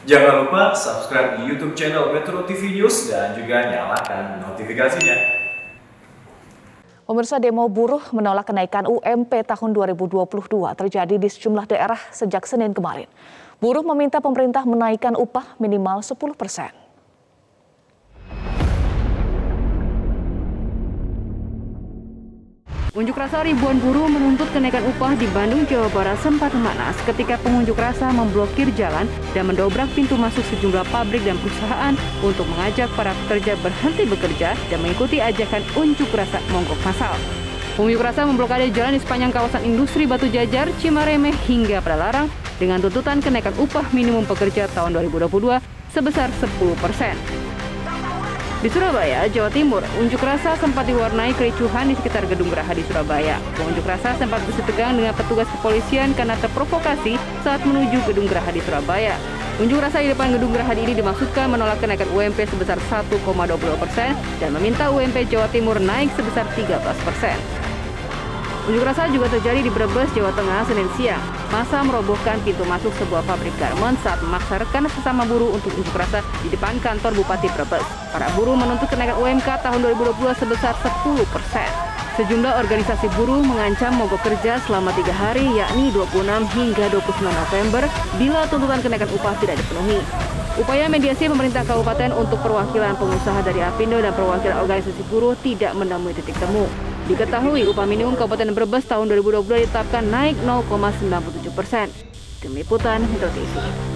Jangan lupa subscribe di YouTube channel Metro TV News dan juga nyalakan notifikasinya. Pemirsa, demo buruh menolak kenaikan UMP tahun 2022 terjadi di sejumlah daerah sejak Senin kemarin. Buruh meminta pemerintah menaikkan upah minimal 10%. Unjuk rasa ribuan buruh menuntut kenaikan upah di Bandung, Jawa Barat sempat memanas ketika pengunjuk rasa memblokir jalan dan mendobrak pintu masuk sejumlah pabrik dan perusahaan untuk mengajak para pekerja berhenti bekerja dan mengikuti ajakan unjuk rasa mogok massal. Pengunjuk rasa memblokade jalan di sepanjang kawasan industri Batu Jajar, Cimaremeh hingga Padalarang dengan tuntutan kenaikan upah minimum pekerja tahun 2022 sebesar 10%. Di Surabaya, Jawa Timur, unjuk rasa sempat diwarnai kericuhan di sekitar Gedung Geraha di Surabaya. Pengunjuk rasa sempat bersih tegang dengan petugas kepolisian karena terprovokasi saat menuju Gedung Geraha di Surabaya. Unjuk rasa di depan Gedung Geraha ini dimaksudkan menolak kenaikan UMP sebesar 1,20% dan meminta UMP Jawa Timur naik sebesar 13%. Unjuk rasa juga terjadi di Brebes, Jawa Tengah, Senin siang. Massa merobohkan pintu masuk sebuah pabrik garmen saat memaksa rekan sesama buruh untuk unjuk rasa di depan kantor Bupati Brebes. Para buruh menuntut kenaikan UMK tahun 2022 sebesar 10%. Sejumlah organisasi buruh mengancam mogok kerja selama 3 hari, yakni 26 hingga 29 November, bila tuntutan kenaikan upah tidak dipenuhi. Upaya mediasi pemerintah kabupaten untuk perwakilan pengusaha dari Apindo dan perwakilan organisasi buruh tidak menemui titik temu. Diketahui upah minimum Kabupaten Brebes tahun 2022 ditetapkan naik 0,97%. Tim Liputan Metro TV.